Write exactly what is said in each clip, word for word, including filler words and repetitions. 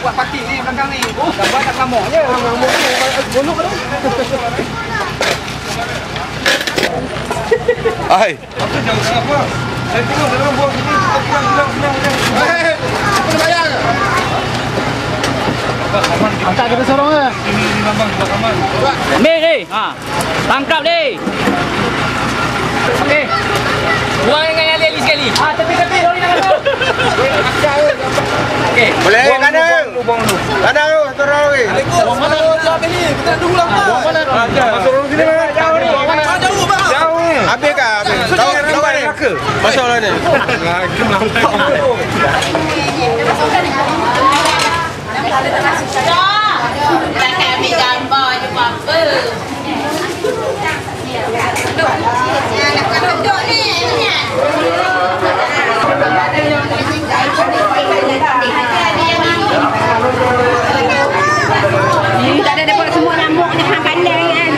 buat parking ni belakang ni. Gambar tak ngamuk je. Ngamuk je. Golok tu. Hai. Apa jangan apa? Saya tengok dalam buang sini pulang pulang pulang. Eh, apa bayar ke? Angkat kita sorong ke? Ini ini lambang buat aman. Ambil ni. Ha. Tangkap ni. Okey. Buang dengan yang Ali sekali. Ha, tepi-tepi lori nak masuk. Okey. Boleh kanan. Buang dulu. Kanan tu, turun lagi. Buang mana jauh ni? Kita nak dulu langkah. Buang mana? Masuk dalam sini mana? Jauh ni. Jauh bang. Jauh ni. Habis kah? Habis. Tahu tahu ni. Masuk lah ni. Lagi melangkah. Takkan ambil gambar je apa-apa. Duduk. Nak duduk ni. Ni tak ada dapat semua rambut ni hang pandai kan.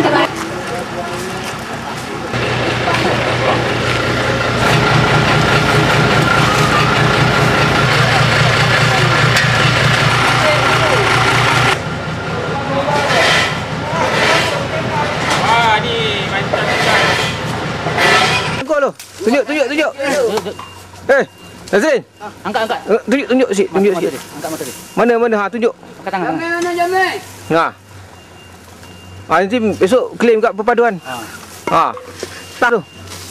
Tunjuk, tunjuk, tunjuk. Eh, Nazrin. Angkat, angkat. Eh, Tunjuk, tunjuk sikit, tunjuk sikit. Angkat mata dia. Mana, mana? Ha, tunjuk. Angkat tangan. Mana jamai? Ha. Ha, nanti besok claim kat perpaduan. Ha. Ha. Tak tu.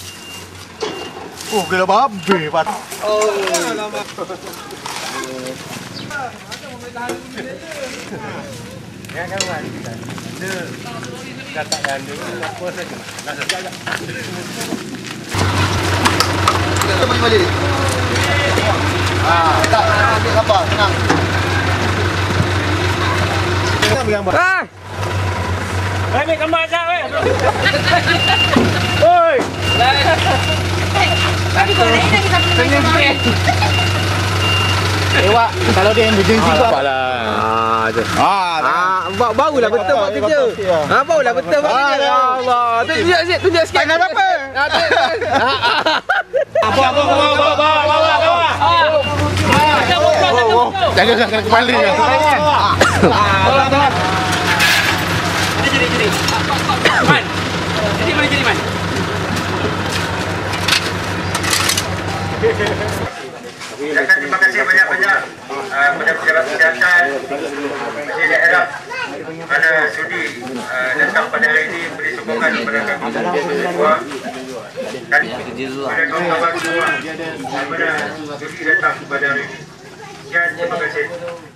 Oh, kena babe pat. Oh, lama. Ya kan wan. Dia katakan dia apa saja. Dah sekejap. Kita balik balik. Ah, tak ambil apa? Tenang. Kita ambil gambar. Ha. Ambil gambar kat weh. Oi. Tapi kau lain lagi satu lagi. Ewak, kalau dia emergency tu apalah. Ah, tu. Ah, Ah, ba- barulah betul buat kerja. Ha, barulah betul buat kerja. Ya Allah. Tunjuk sikit, tunjuk sikit. tangan apa? Ha, tu. Apa apa bawa bawa bawa bawa bawa. Jangan jangan kena kembali. Tolong, tolong. Jadi, jadi, jadi. Man. Jadi mana jadi man? Ucapkan terima kasih banyak-banyak uh, kepada pejabat kesihatan di daerah kerana sudi uh, datang pada hari ini beri sokongan kepada kami semua dan kepada kawan-kawan semua kepada sudi datang pada hari ini. Sekian, terima kasih.